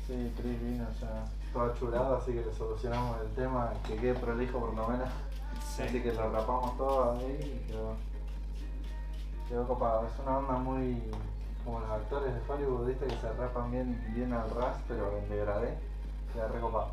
Sí, Chris vino ya todo achurado, así que le solucionamos el tema, que quede prolijo por lo menos. Sí. Así que lo rapamos todo ahí y quedó copado. Es una onda muy como los actores de Hollywood, ¿viste? Que se rapan bien al ras, pero en degradé. Queda re copado.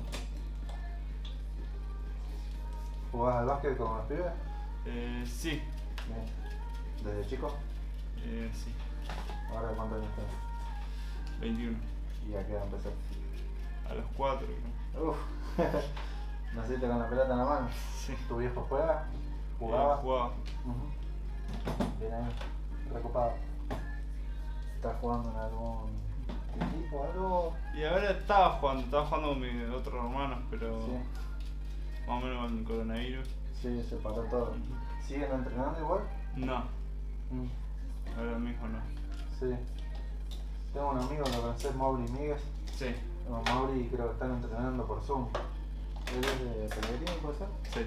¿Jugás al básquet con los pibes? Sí. Bien. ¿Desde chico? Sí. ¿Ahora cuántos años tenés? 21. ¿Y a qué edad empezaste? A los 4, creo. Uf, naciste con la pelota en la mano. Sí. ¿Tu viejo juega? ¿Jugaba? Jugaba. Bien ahí, recopado. ¿Estás jugando en algún equipo o algo? Y ahora estaba jugando con mis otros hermanos, pero Sí, más o menos con el coronavirus. sí, se paró todo. ¿Siguen entrenando igual? No, Mm, ahora mismo no. sí. Tengo un amigo, ¿lo conocés? Mauri Míguez. Sí, No, Mauri creo que están entrenando por Zoom. ¿Él es de Pellegrini, puede ser? sí.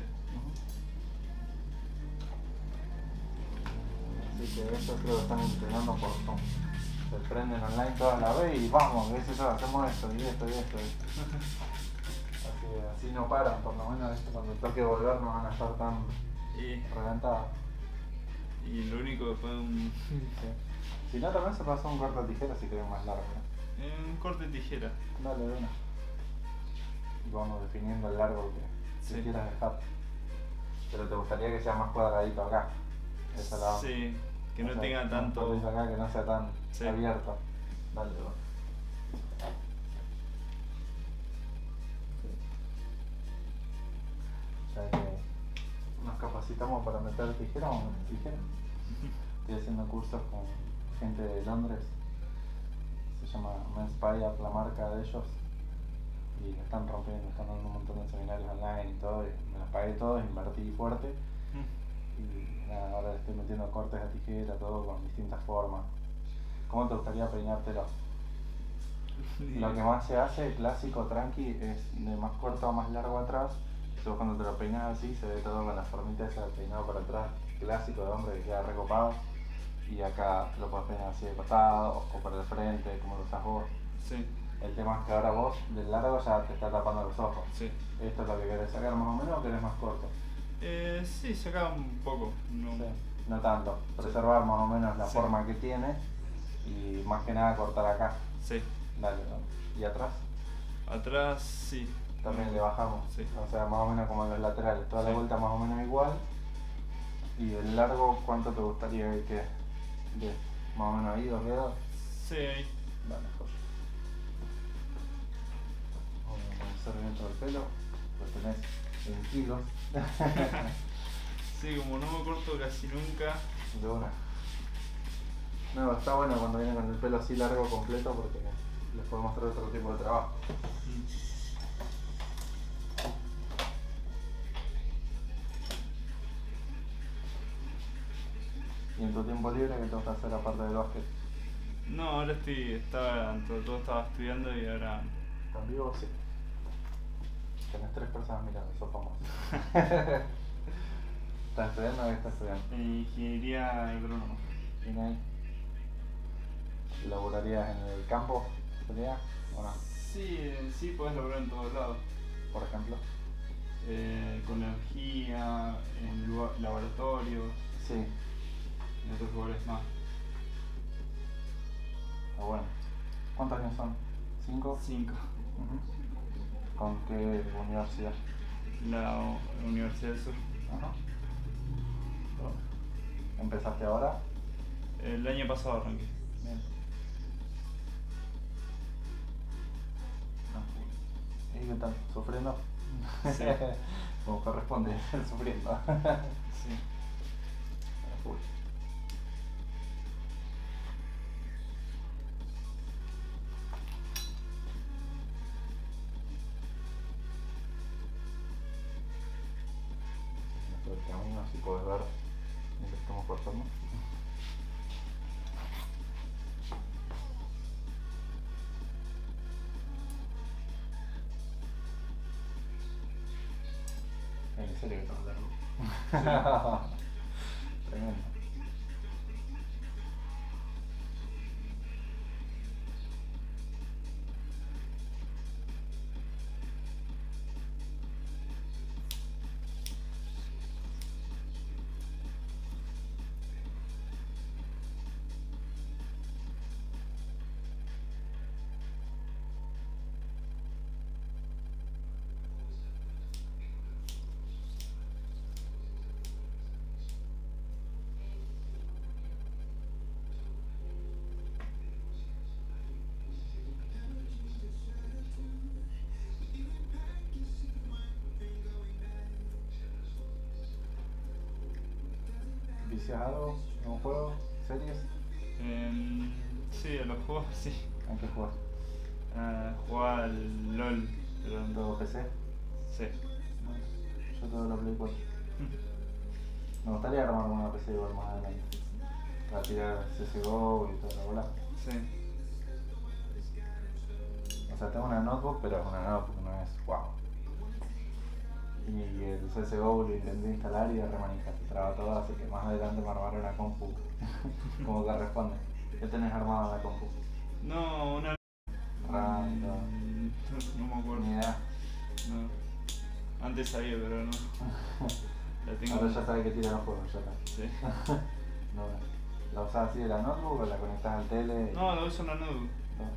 Así que ellos creo que están entrenando por Zoom. Se prenden online toda la vez y vamos, ¿ves eso? Hacemos esto y esto y esto. Así no paran, por lo menos ¿viste? Cuando toque volver no van a estar tan reventados. Y lo único que fue un Si no, también se pasa un corte de tijera si querés más largo. corte de tijera. Dale, de una. Y vamos definiendo el largo que Sí. quieras dejar. Pero te gustaría que sea más cuadradito acá. Esa la Sí, que no o sea, tenga un tanto. cuadradito acá, que no sea tan Sí. abierto. Dale, de una. O sea que nos capacitamos para meter tijera o meter tijera. Estoy haciendo cursos con gente de Londres. Se llama Men's Pie Up, la marca de ellos. Y la están rompiendo, están dando un montón de seminarios online y todo. Y me los pagué todos, invertí fuerte. Y nada, ahora le estoy metiendo cortes a tijera, todo con distintas formas. ¿Cómo te gustaría peinártelo? Lo que más se hace, clásico, tranqui, es de más corto a más largo atrás. Entonces cuando te lo peinas así, se ve todo con la formita esa del peinado para atrás, clásico de hombre que queda recopado. Y acá lo puedes peinar así de costado o por el frente, como lo usas vos. Sí, El tema es que ahora vos, del largo, ya te está tapando los ojos. sí. ¿Esto es lo que querés sacar más o menos o querés más corto? Sí, sacaba un poco. No. Sí, no tanto. Preservar más o menos la Sí. forma que tiene y más que nada cortar acá. Sí. Dale, ¿no? ¿Y atrás? Atrás sí. También le bajamos. Sí. O sea, más o menos como en los laterales. Toda la Sí. vuelta más o menos igual. ¿Y el largo cuánto te gustaría que quede? ¿De más o menos ahí, 2 dedos? Sí, ahí. Dale, mejor. Vamos a comenzar bien todo el pelo. Lo tenés en kilos. Sí, como no me corto casi nunca. De una. No, está bueno cuando vienen con el pelo así largo completo porque les puedo mostrar otro tipo de trabajo. ¿Y en tu tiempo libre qué te gusta hacer aparte del básquet? No, ahora entre todo estaba estudiando y ahora. ¿Están vivos? Sí. Tenés 3 personas mirando, sos famoso. ¿Estás estudiando o qué estás estudiando? Ingeniería agrónoma. ¿Tiene ahí? ¿Laburarías en el campo? ¿Sería? ¿O no? Sí, puedes lograr en todos lados. Por ejemplo. Con energía, en laboratorios, Sí, en otros lugares más. está bueno. ¿Cuántos años son? ¿5? 5. ¿Con qué universidad? La Universidad del Sur. Ajá. ¿Empezaste ahora? El año pasado arranqué. Bien. ¿Y qué tal? ¿Sufriendo? Sí. Como corresponde, sufriendo. Sí. Full. Todo el camino, así puedes ver mientras estamos cortando. En serio que tan largo. Tremendo. vicias algo? ¿Un juego? ¿Series? Sí, a los juegos sí. ¿En qué juegas? Jugaba al LOL, pero ¿Todo PC? sí. Bueno, yo todo lo Play 4. Me gustaría armar una PC igual más adelante. Para tirar CSGO y toda la bola. Sí. O sea, tengo una notebook, pero es una notebook, no es wow. Y el CSGO lo intenté instalar y de remanija, se traba todo, así que más adelante me armaré una compu como que responde. ¿Qué tenés armado en la compu? No, una... RAM y todo. No me acuerdo. Ni idea. No. Antes sabía, pero no. La tengo... Ahora ya sabes que tira los juegos, ya está. Sí. No, ¿la usás así de la notebook o la conectás al tele? No, lo uso en la notebook.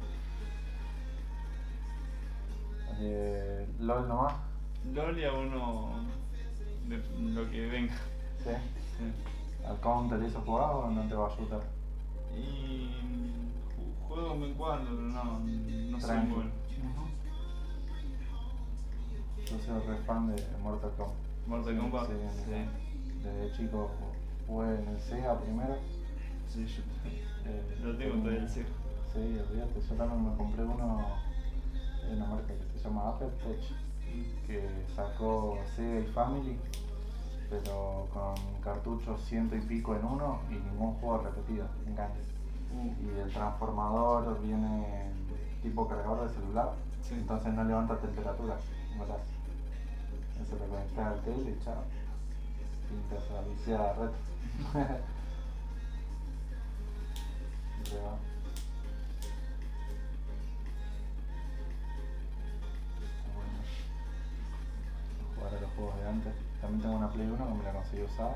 LOL nomás. LOL y a uno de lo que venga. Sí. Sí. ¿Al counter y eso jugás o no te va a ayudar? Y juego de vez en cuando, pero no soy Tranqui. bueno. Yo soy re fan de Mortal Kombat. Mortal Kombat, Sí, sí. desde chico jugué en el Sega primero. Sí, yo lo tengo todavía el Sega. Sí, olvídate, yo también me compré uno de una marca que se llama Upper Tech, que sacó Sega y Family, pero con cartuchos ciento y pico en uno y ningún juego repetido, me encanta. Y el transformador viene tipo cargador de celular, Sí. entonces no levanta temperatura, golazo. Eso lo conectás al tele y chao, pintas la viciada retro. Re va. Está bueno jugar a los juegos de antes. También tengo una Play 1 que me la conseguí usada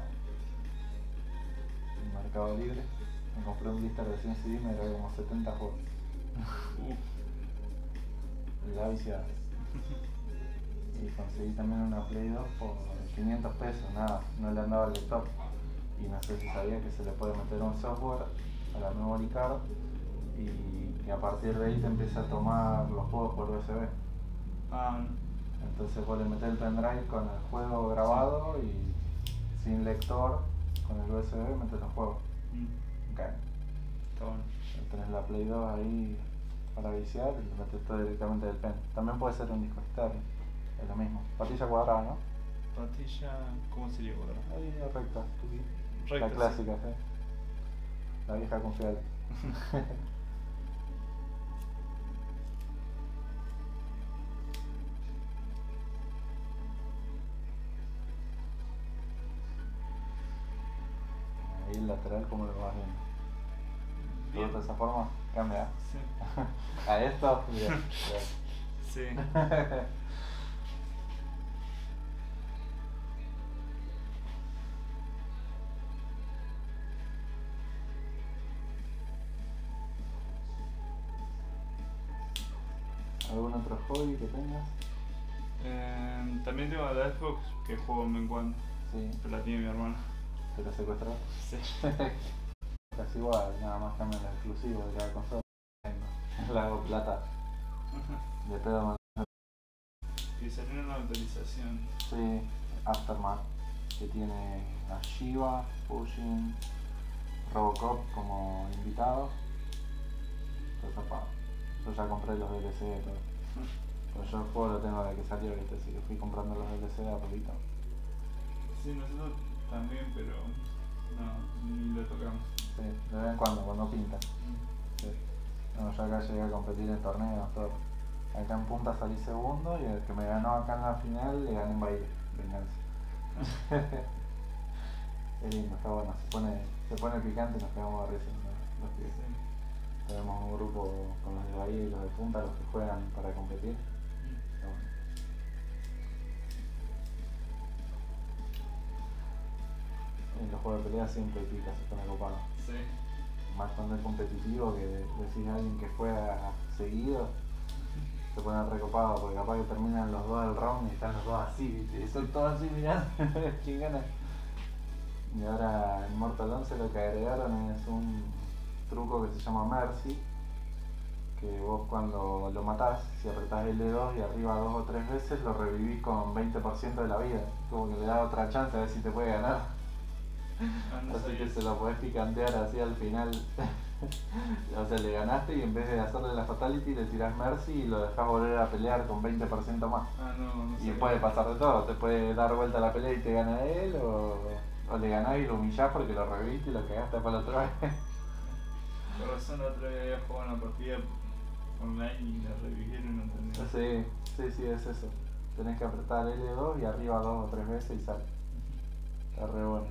en Mercado Libre. Me compré un blister de 100 CD y me traía como 70 juegos. La viciada. Y conseguí también una Play 2 por 500 pesos, nada, no le andaba el lector. Y no sé si sabía que se le puede meter un software a la memory card y a partir de ahí te empieza a tomar los juegos por USB. Entonces vos le metés el pendrive con el juego grabado y sin lector, con el USB metes los juegos. Okay. Está bueno. Tenés la Play 2 ahí para viciar y le metes todo directamente del pen. También puede ser un disco externo, es lo mismo. Patilla cuadrada, ¿no? Patilla, ¿cómo sería cuadrada? Ahí recta, Recta, la sí. clásica, ¿sí? La vieja confiable. Ahí el lateral, ¿cómo lo vas viendo? Bien. ¿Todo de esa forma? Cambia. Sí. A esto, bien. Sí. ¿Algún otro hobby que tengas? También tengo la Xbox que juego de vez en cuando, Sí. pero la tiene mi hermano. ¿Te lo secuestró? Sí. Casi igual, nada más cambian lo exclusivo de cada consola. Le hago plata. De pedo más. Y salió una actualización. Sí, Aftermath, que tiene a Shiva, Pushing, Robocop como invitado. Todo zapado. Yo ya compré los DLC y todo. Pero yo el juego lo tengo de que salió, ¿viste? Así que fui comprando los DLC a poquito. Sí, nosotros también, pero no, ni lo tocamos. Sí, de vez en cuando pinta. Sí. No, yo acá llegué a competir en torneos, todo. Acá en Punta salí segundo y el que me ganó acá en la final le gané en Bahía. Venganza. Es lindo, está bueno, se pone picante y nos quedamos de risa, ¿no? Los que tenemos un grupo con los de Bahía y los de Punta, los que juegan para competir. Está bueno. En los juegos de pelea siempre pica, se pone copado. Sí. Más cuando es competitivo, que decís a alguien que juega seguido, se pone recopado porque capaz que terminan los dos del round y están los dos así, ¿viste? Y son todos así mirando, ¿quién gana? Y ahora en Mortal 11 lo que agregaron es un truco que se llama Mercy, que vos cuando lo matás, si apretás L2 y arriba 2 o 3 veces, lo revivís con 20% de la vida, como que le da otra chance a ver si te puede ganar. No Así sabía que eso. se lo podés picantear así al final. O sea, le ganaste y en vez de hacerle la fatality le tirás mercy y lo dejás volver a pelear con 20% más. No Y sabía. puede pasar de todo, te puede dar vuelta la pelea y te gana él, o le ganás y lo humillás porque lo reviviste y lo cagaste para la otra vez. Por razón la otra vez había jugado una partida online y la revivieron, no entendí. Sí, es eso. Tenés que apretar L2 y arriba 2 o 3 veces y sale. Está re bueno.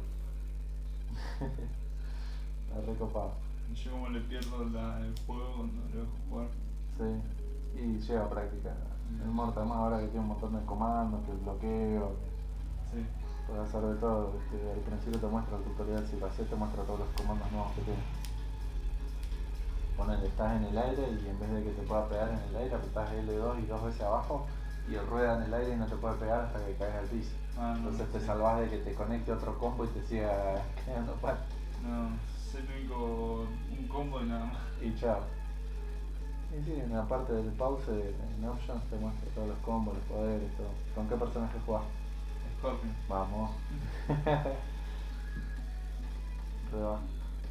Está re copado. Yo como le pierdo el juego cuando lo dejo jugar. Sí, y lleva práctica. El Mortal más ahora que tiene un montón de comandos, que el bloqueo, Sí. puede hacer de todo. Al principio te muestra el tutorial, si lo haces te muestra todos los comandos nuevos que tiene. Ponele, estás en el aire y en vez de que te pueda pegar en el aire, apretás L2 y 2 veces abajo y él rueda en el aire y no te puede pegar hasta que caes al piso. Entonces te salvás de que te conecte otro combo y te siga quedando mal. No, es el único un combo y nada más. Y chao. Y sí, en la parte del pause, en options te muestra todos los combos, los poderes, todo. ¿Con qué personaje jugás? Scorpion. Vamos. Re va.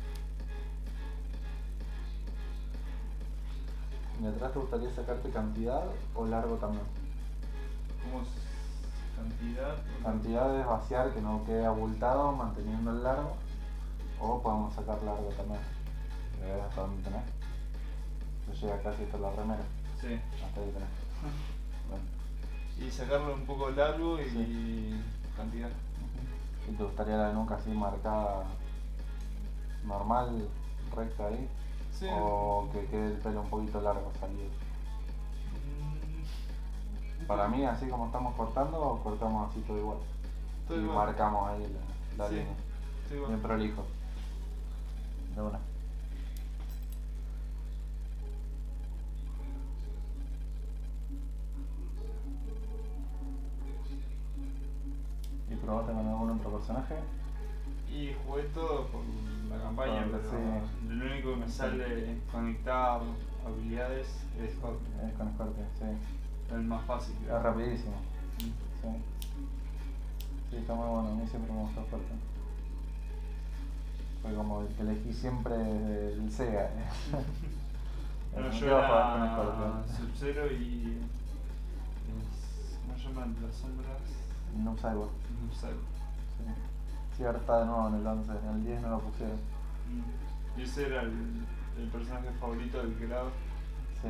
¿Y atrás te gustaría sacarte cantidad o largo también? ¿Cómo es? ¿Cantidad? Cantidad es vaciar, que no quede abultado manteniendo el largo, o podemos sacar largo también. ¿Ves hasta dónde tenés? Se llega casi hasta la remera. Sí. Hasta ahí tenés. Bueno. Y sacarlo un poco largo y Sí. cantidad. ¿Y te gustaría la nuca así marcada normal, recta ahí? Sí. ¿O que quede el pelo un poquito largo salido? Para mí, así como estamos cortando, cortamos así todo igual. Todo y igual. marcamos ahí la Sí, línea. todo igual. Bien prolijo. De una. ¿Y probaste con algún otro personaje? Y jugué todo por la campaña, Porque pero sí. lo único que me sale conectar habilidades es Scorpion. Con Scorpion, sí. El más fácil, creo. Es rapidísimo. Mm. Sí. Sí, está muy bueno. A mí siempre me gustó Scorpion. Fue como el que elegí siempre el Sega. Bueno, Me yo quedo a jugar con era Scorpion. Sub-Zero y... ¿Cómo se llaman las sombras? No Cyborg. Sub-Zero. Sí. Sí, ahora está de nuevo en el 11. En el 10 no lo pusieron. Y ese era el personaje favorito del creador. Sí.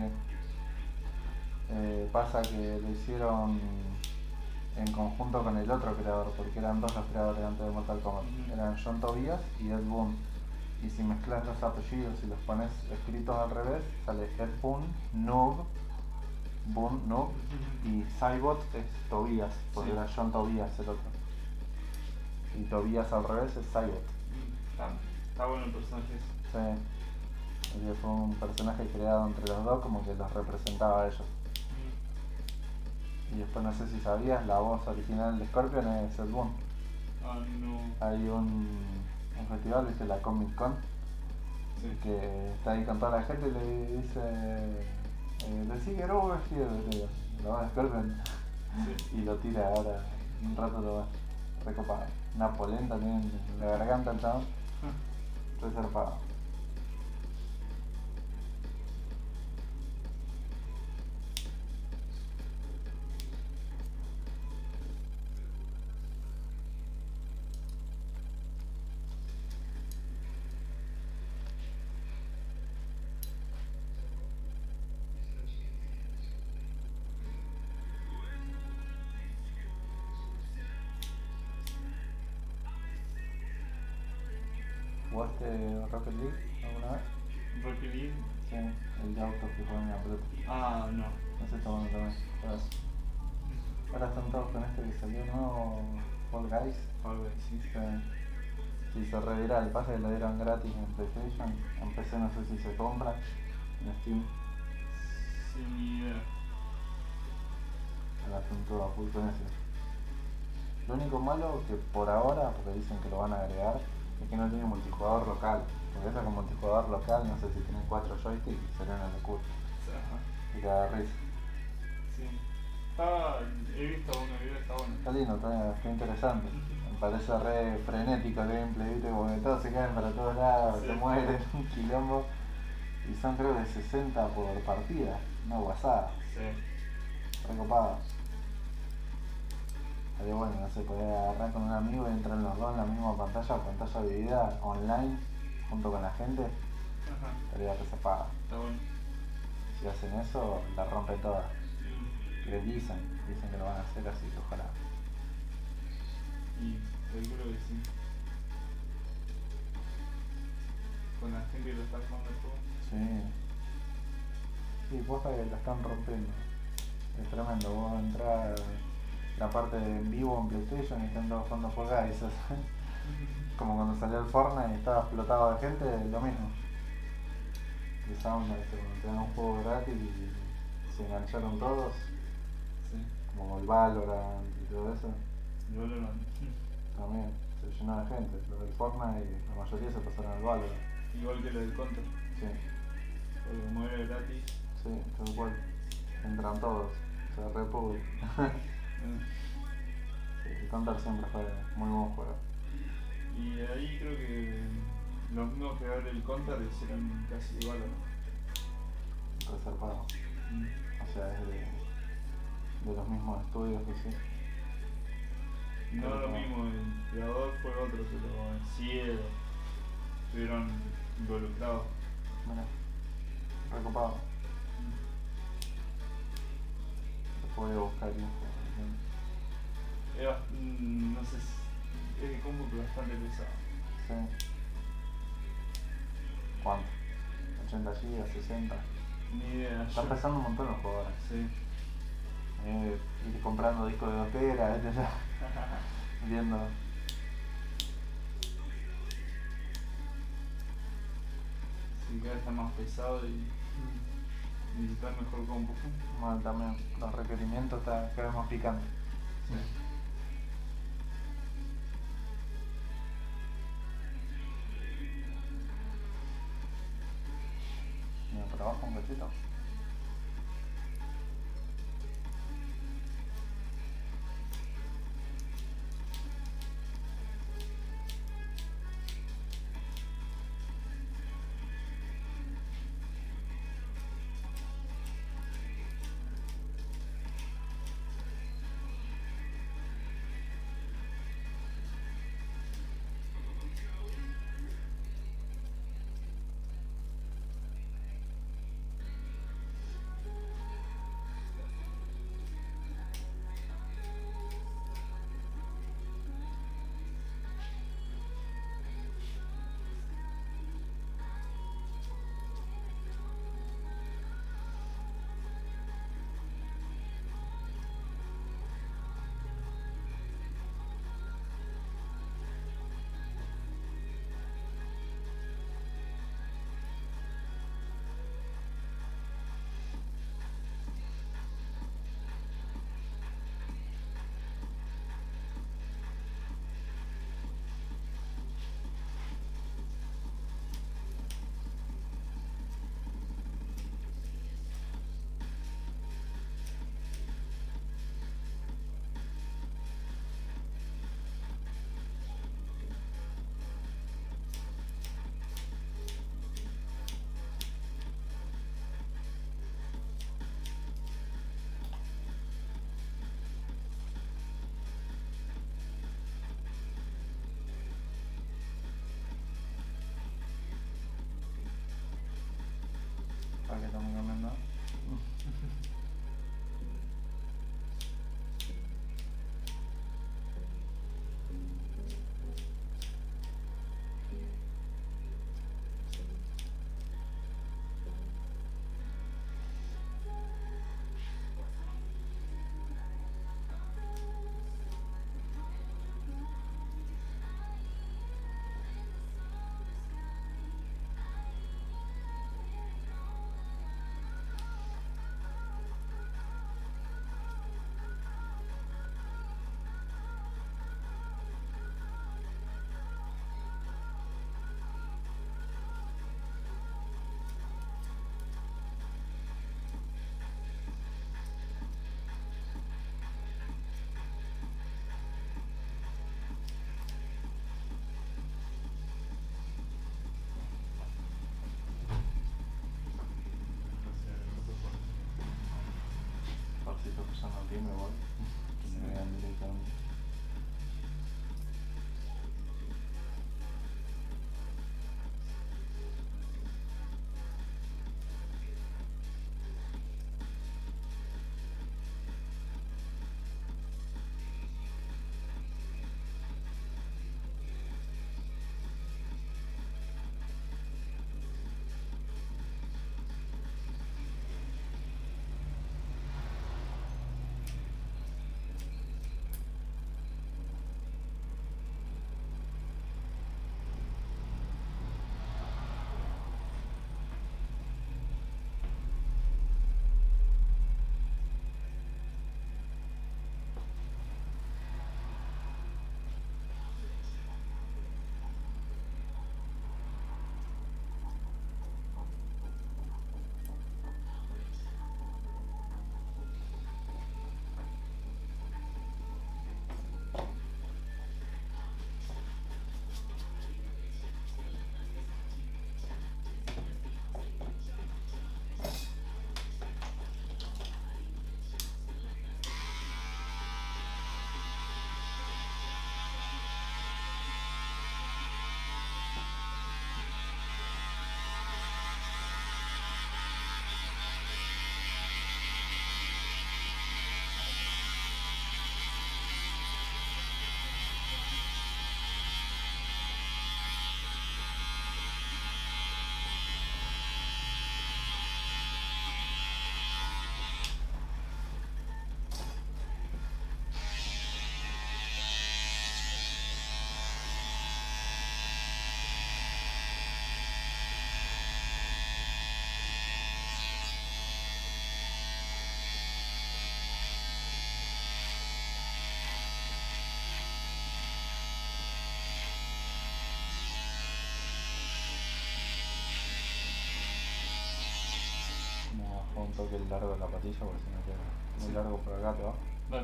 Pasa que lo hicieron en conjunto con el otro creador, porque eran dos los creadores antes de Mortal Kombat. Eran John Tobias y Ed Boon. Y si mezclas los apellidos y los pones escritos al revés, sale Ed Boon, Noob, Boon, Noob, y Cybot es Tobias, porque Sí. era John Tobias el otro. Y Tobias al revés es Cybot. Está bueno el personaje ese. Sí. Y fue un personaje creado entre los dos, como que los representaba a ellos. Y después no sé si sabías, la voz original de Scorpion es Ed Boon. No. Hay un festival, viste, la Comic Con, Sí. que está ahí con toda la gente y le dice, le sigue Robo vestido, la voz de Scorpion, Sí. y lo tira ahora, un rato lo va recopado. Una polenta también en la garganta el chabón, reservado. ¿Jugaste Rocket League alguna vez? Rocket League. Sí, el de autos que juegan en la pelota. No. Ese está bueno también. Juegas. Ahora están todos con este que salió nuevo, Fall Guys. Algo así. Sí, se redirá, el pase que lo dieron gratis en PlayStation. En PC no sé si se compra, en Steam. Sin ni idea. El asunto a full con ese. Lo único malo que por ahora, porque dicen que lo van a agregar, es que no tiene multijugador local. Porque eso con multijugador local, no sé si tienen 4 joysticks, sería una locura. Ajá. Y cada risa. Sí. He visto uno video, está bueno. Está lindo, está interesante. Me parece re frenético el gameplay, ¿viste? Porque todos se caen para todos lados, Sí. se mueren, un quilombo. Y son creo que 60 por partida, una guasada. Sí. Recopado. Pero bueno, no sé, podés agarrar con un amigo y entrar los dos en la misma pantalla dividida, online, junto con la gente. Ajá. Estaría resapado. Está bueno. Si hacen eso, la rompe toda. Que dicen que lo van a hacer, así que ojalá. Y calculo que sí. Con la gente que lo está jugando el juego. Sí. Sí, posta que la están rompiendo. Es tremendo, vos entrás la parte de en vivo en PlayStation y están todos jugando Fall Guys. Como cuando salió el Fortnite y estaba explotado de gente, lo mismo. Esa onda, cuando te dan un juego gratis y se engancharon todos, Sí. como el Valorant y todo eso, Yo lo mando. también se llenó de gente. Los del Fortnite, la mayoría se pasaron al Valorant. Igual que lo del Counter. Sí, Porque como era gratis. sí, tal cual. Entran todos, se repudre. Sí, el Counter siempre fue muy buen juego. Y ahí creo que los mismos que ahora el Counter hicieron casi igual, ¿no? Reservado. O sea, es de los mismos estudios que sí. No Pero lo no. mismo, el creador fue otro, pero sí estuvieron involucrados. Mira, recopado. Después voy a buscar info. No sé, es de combo pero bastante pesado. Sí. ¿Cuánto? ¿80 GB? ¿60? Ni idea. Están pesando un montón los jugadores. Sí. Ir comprando discos de 2 teras, ya viendo. Sí, cada vez está más pesado y necesitas mejor combo. Bueno, también los requerimientos están cada vez más picantes. Sí. Mira, por abajo un cachito. Para que estamos cambiando. Sí, me voy. Que me vean directamente. Me bajo un toque largo de la patilla porque si me queda muy largo por acá, ¿te va? Dale.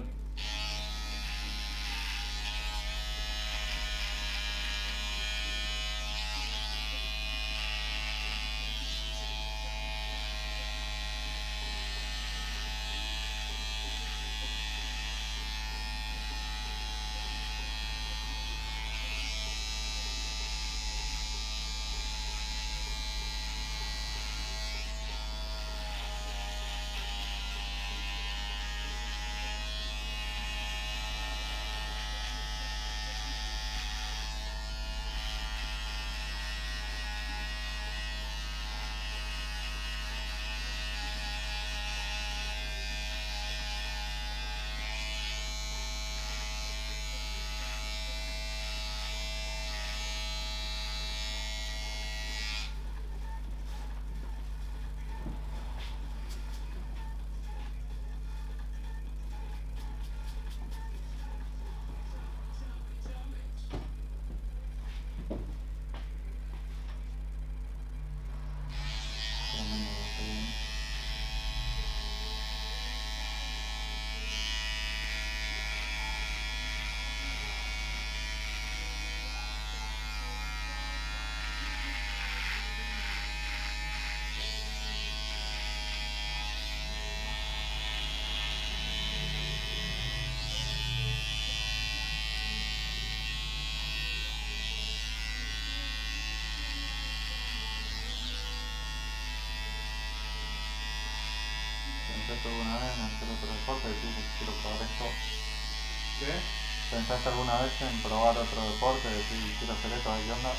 ¿Pensaste alguna vez en hacer otro deporte? Decís que quiero probar esto. ¿Qué? ¿Pensaste alguna vez en probar otro deporte? Decís quiero hacer esto, a ver qué onda.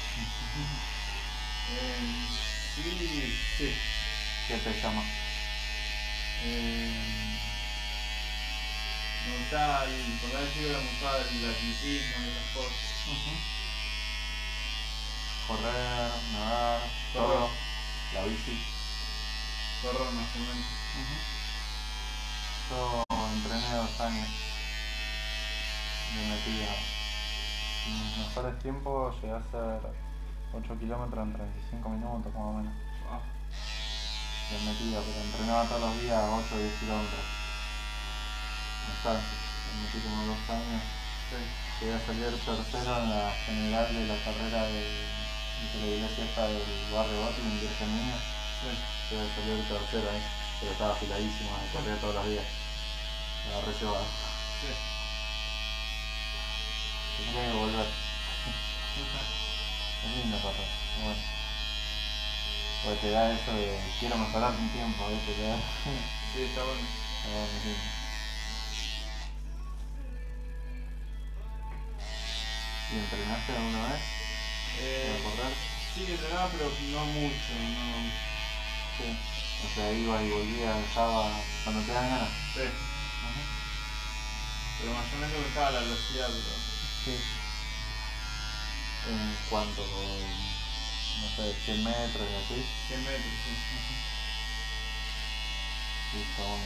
Sí. ¿Qué te llama? Me gustaba, cuando era chico me gustaba el atletismo y esas cosas. Correr, nadar, Correr. todo, la bici. Correr más o menos. Yo entrené 2 años de metida. En mis mejores tiempos llegué a hacer 8 kilómetros en 35 minutos más o menos. Ah, De metida, pero entrenaba todos los días 8 o 10 kilómetros. Me metí como 2 años. sí. Llegué a salir tercero en la general de la carrera de la iglesia esta del barrio Botlin, Virgen Niña. Sí. Llegué a salir tercero ahí, pero estaba afiladísimo, corría todos los días. La agarré llevada. Sí. Tenía que volver. Es lindo correr. Bueno. Porque te da eso de quiero mejorar un tiempo, ¿viste? Te da. Sí, está bueno. Sí. ¿Y entrenaste alguna vez para correr? Sí, entrenaba, pero no mucho. No. Sí. O sea, iba y volvía, dejaba cuando te dan ganas. Sí. Ajá. Pero mayormente me gustaba la velocidad, pero. Sí. En cuanto, no sé, 100 metros y así. 100 metros, sí. Sí, está bueno.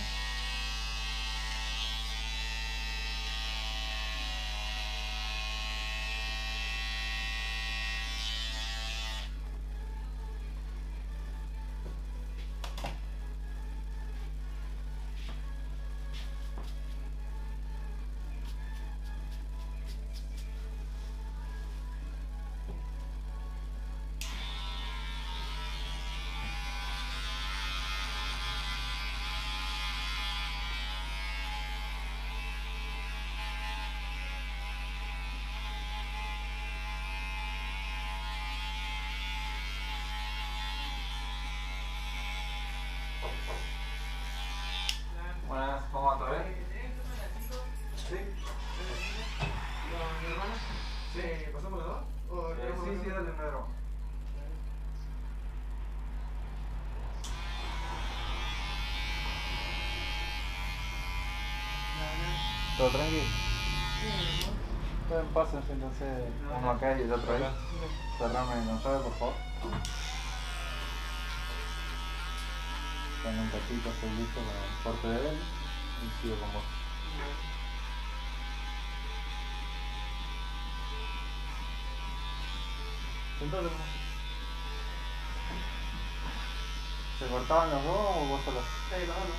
Buenas, ¿cómo va? ¿Todo bien? Sí. ¿Mi hermano? Sí. ¿Pasamos los dos? ¿O Sí, dale, no era. ¿Todo tranqui? Pueden pasar entonces uno acá y el otro ahí. Cerrame con llave, por favor. En un ratito estoy listo con el corte de él y sigo con vos. Sentate nomás. ¿Se cortaban los dos o vos solos? Sí, los dos.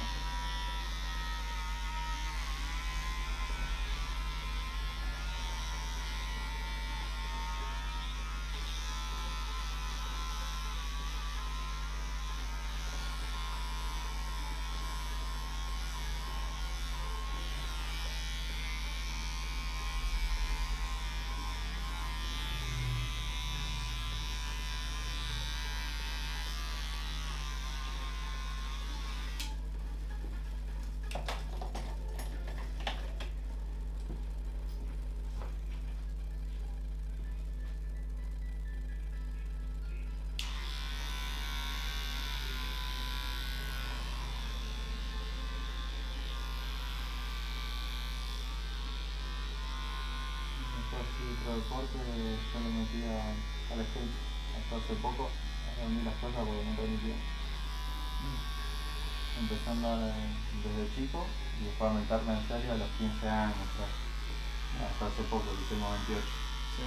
Otro deporte, yo le metía al skate hasta hace poco, aprendí las cosas porque no permitía. Empecé a andar desde chico y después a meterme en serio a los 15 años, hasta hace poco, que tengo 28. Sí.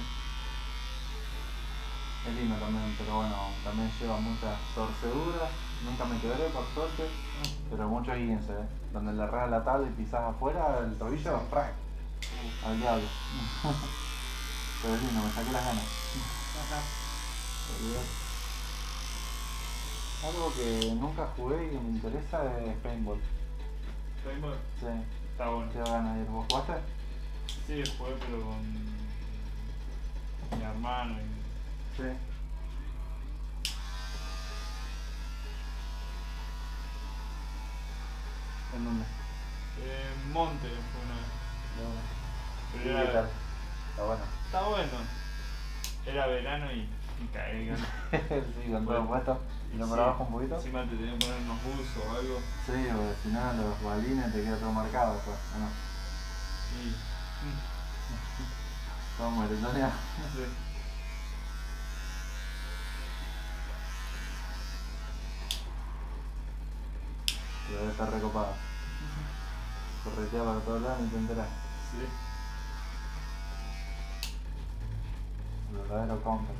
Es lindo también, pero bueno, también lleva muchas torceduras, nunca me quebré por suerte, pero mucho guince, donde le erras la tabla y pisás afuera el tobillo, ¡frac! Al diablo. Pero es lindo, me saqué las ganas. Algo que nunca jugué y que me interesa es paintball. ¿Paintball? Sí, Está bueno. tengo ganas de ir. ¿Vos jugaste? Sí, jugué, pero con mi hermano y. Sí. ¿En dónde? Monte fue una vez. ¿Y Pero qué era. tal? Está bueno. Está bueno. Era verano y caí. Sí, con todo puesto. ¿Y no para abajo un poquito? Encima te tenían que poner unos buzos o algo. Sí, porque si no los balines te queda todo marcado después, ¿o no? Sí. Todo moretoneado. Sí. Pero debe estar recopado. Corretea para todos lados y te enterás. Sí. El verdadero counter.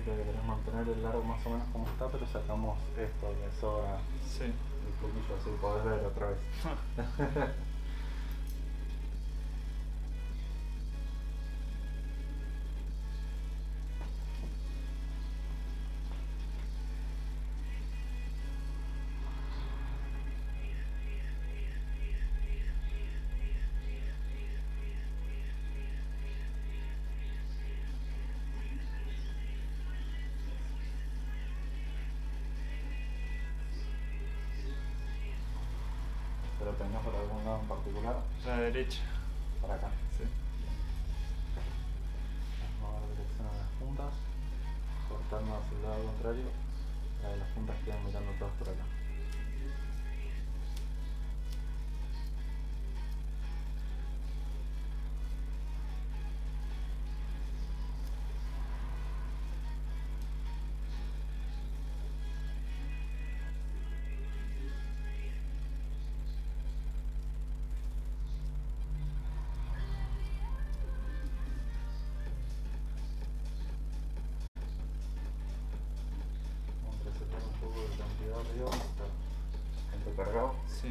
que querés mantener el largo más o menos como está, pero sacamos esto que sobra Sí. el poquillo, así podés ver otra vez. ¿Pero tenés por algún lado en particular? La derecha. Para acá. Sí. Vamos a ver la dirección a las puntas, cortando hacia el lado contrario, la de las puntas quedan mirando todas por acá. Vamos a reservar un poco de cantidad arriba, está bastante cargado. Sí.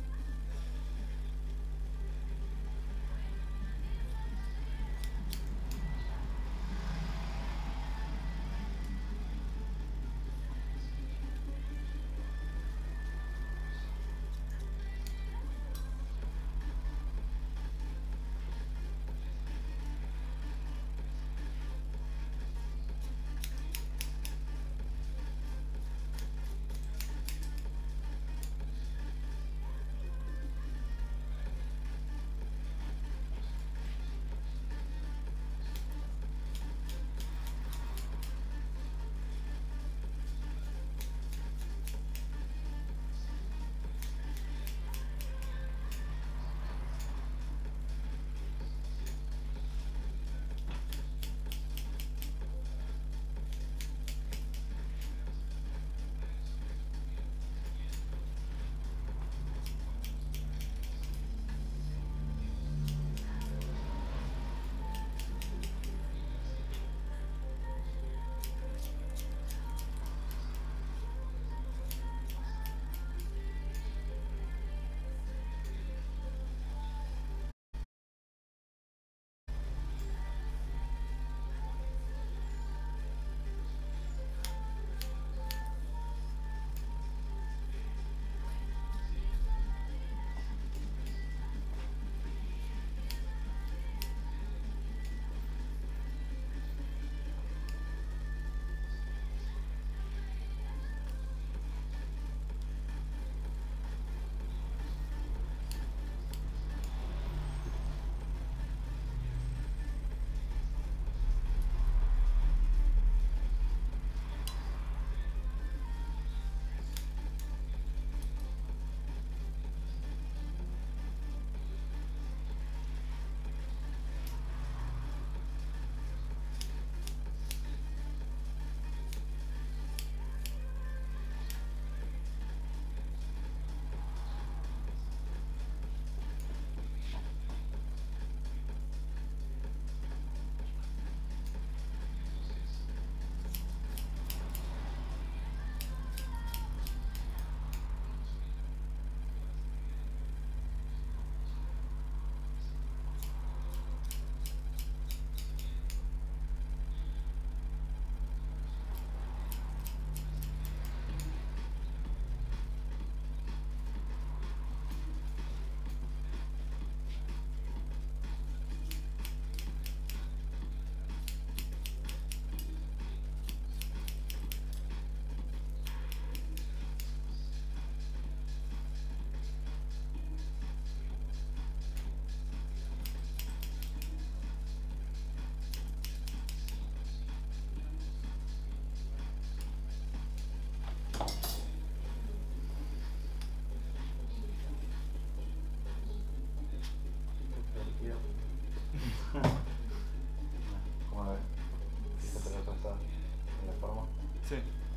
¿Cómo ves? Fíjate la traza en la forma. Sí.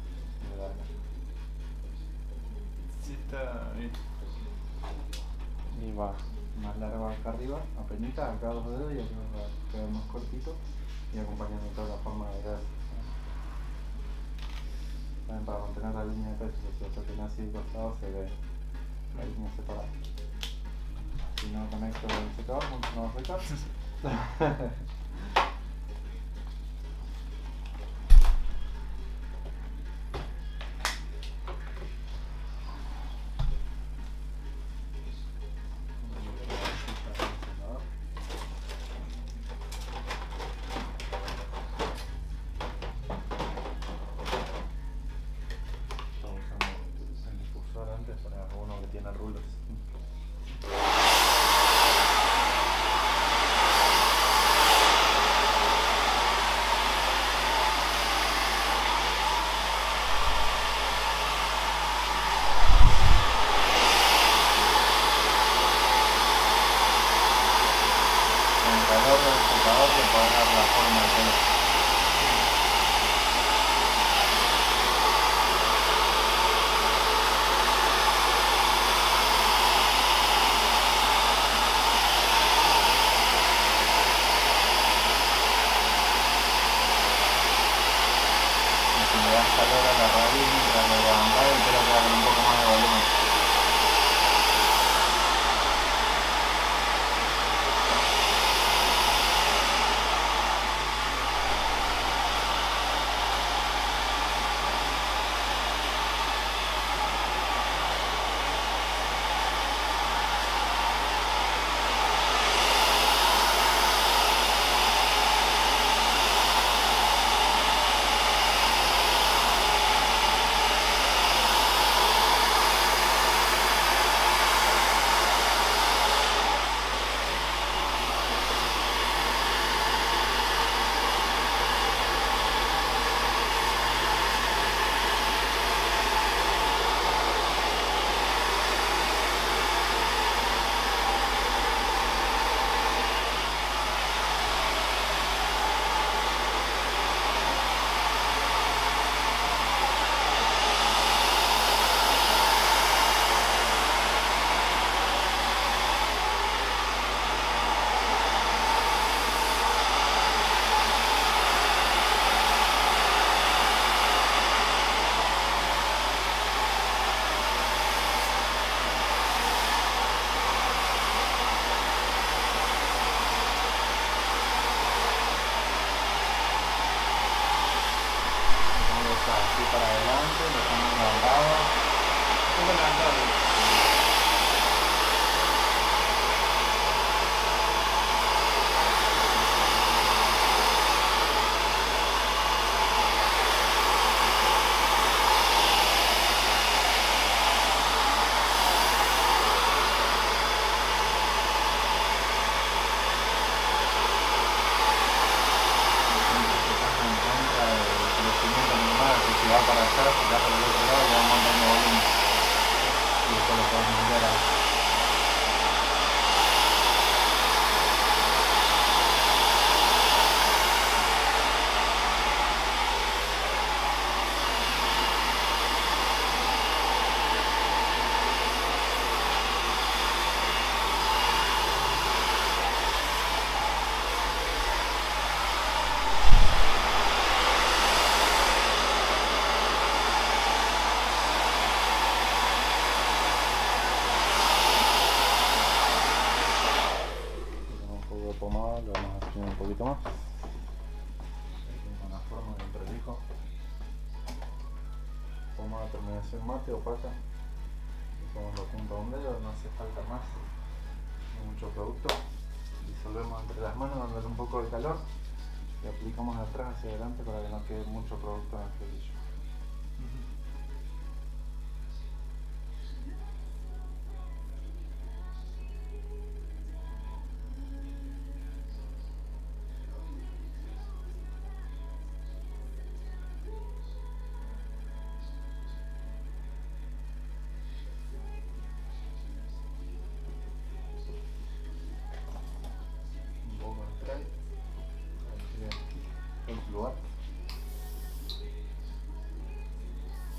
De larga. Sí está bien. Y va más larga acá arriba, apenita, acá 2 dedos y acá va a quedar más cortito y acompañando toda la forma de gas. También para mantener la línea de pecho, si vos lo tenés así de costado se ve la línea separada. Si no conecto el secador, no va a secar. Para uno que tiene rulos. Con el calor del secador se puede dar la forma del pelo. Le das calor a la raíz mientras lo levantás y espero que haga un poco más de volumen. Así para adelante, lo estamos levantado. Un poco levantado. Si va para allá, si va para el otro lado, le va mandando volumen. Y después lo podemos mover a... pomada, lo vamos a exprimir un poquito más. Con la forma del prolijo. Pomada terminación mate, opaca. Usamos la punta de un dedo, no hace falta más. No mucho producto. Disolvemos entre las manos dándole un poco de calor y aplicamos de atrás hacia adelante para que no quede mucho producto en el flequillo. lugar.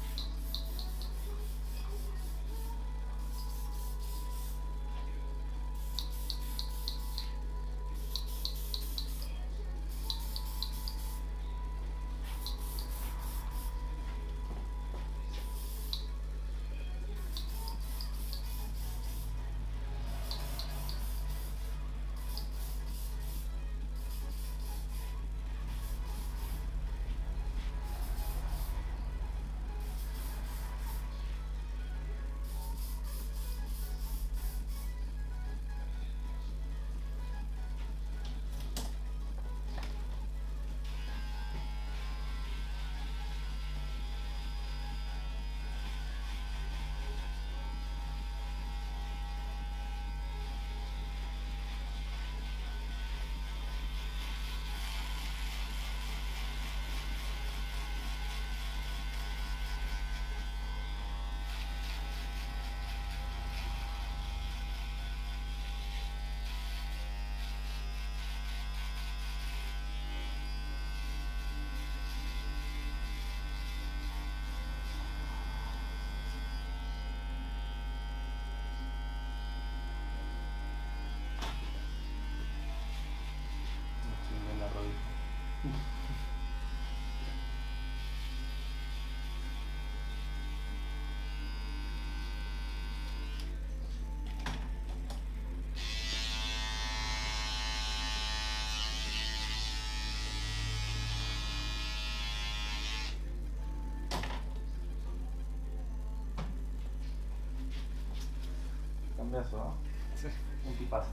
beso, ¿no? Sí. Un tipazo.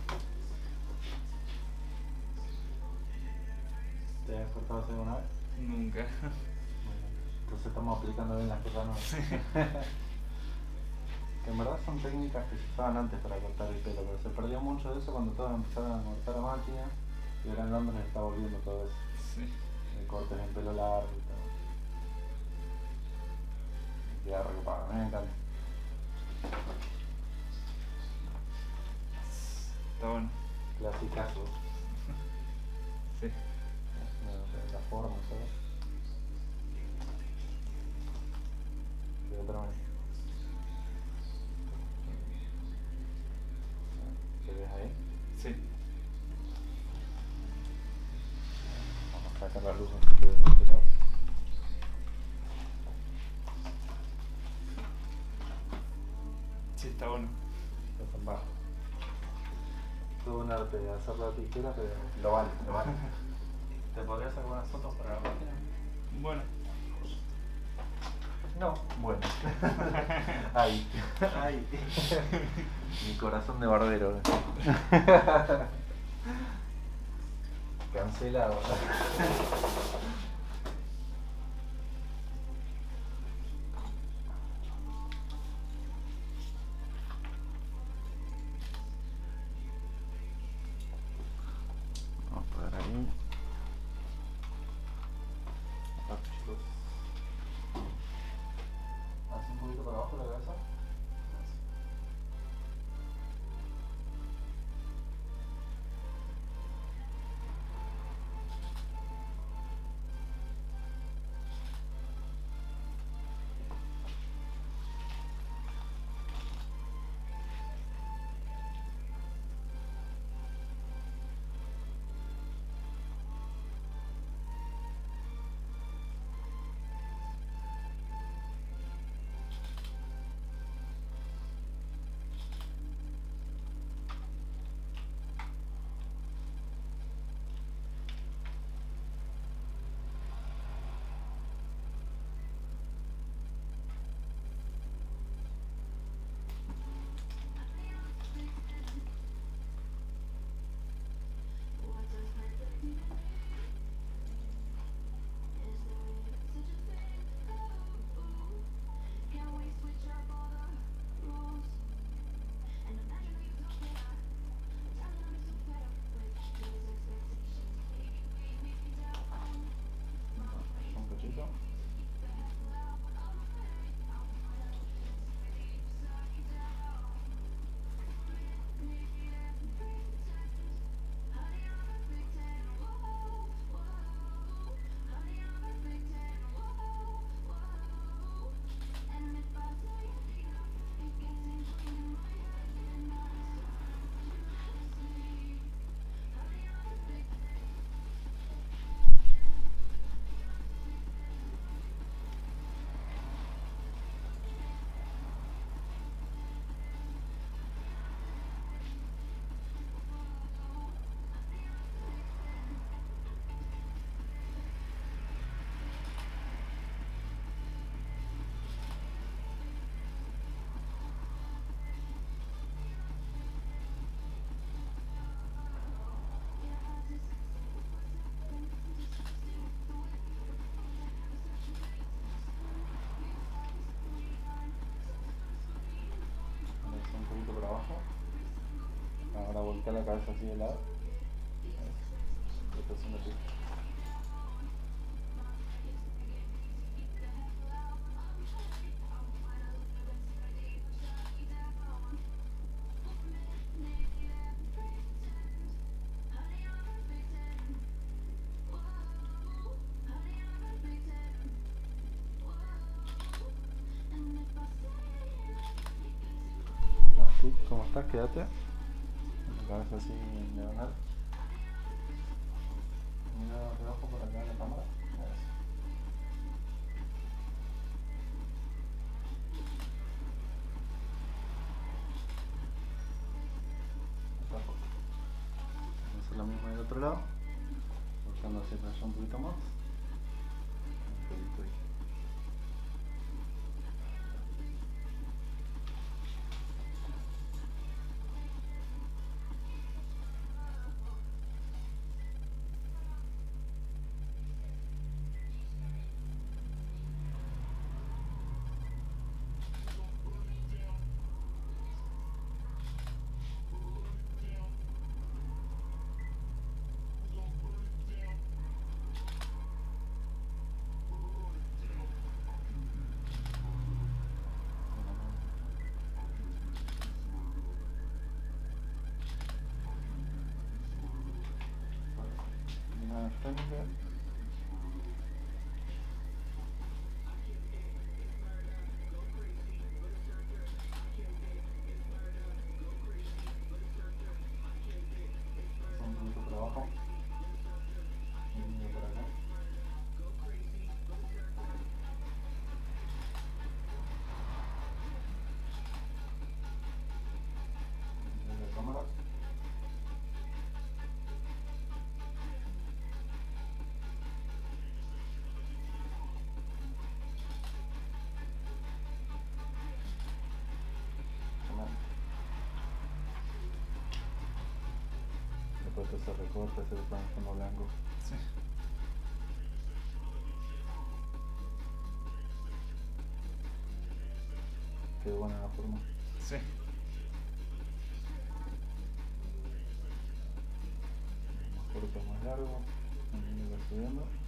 ¿Te has cortado alguna vez? Nunca. Entonces estamos aplicando bien las cosas nuevas. Sí. Que en verdad son técnicas que se usaban antes para cortar el pelo, pero se perdió mucho de eso cuando todos empezaron a cortar a máquina y ahora en Londres está volviendo todo eso. Sí. De cortes en pelo largo y todo. Queda recopado, a mí me encanta. Está bueno. Clasicazo. Sí. La forma y todo. De otra manera. ¿Te ves ahí? Sí. Vamos a sacar la luz un poquito de este lado. Sí, está bueno. Está bajo. Tuve un arte de hacer la tijera, pero lo vale, lo vale. ¿Te podrías hacer unas fotos para la máquina? Bueno. No. Bueno. Ay. Ay. Mi corazón de barbero. Cancelado. Vamos a poner ahí. Chicos. Haz un poquito para abajo la cabeza. Un cachito. Un poquito por abajo. Ahora voltea la cabeza así de lado. Rotación así. Así, ¿cómo estás? Quédate. La cabeza así en diagonal. Mira de abajo por acá en la cámara. Eso. Vamos a hacer lo mismo del otro lado. Buscando hacia allá un poquito más. Un poquito ahí. técnica. Un poquito por abajo. Y medio por acá. Y la cámara. Después que se recorta, se le pone el fondo blanco. Sí. Quedó buena la forma. Sí. Más corto, más largo. Y va subiendo.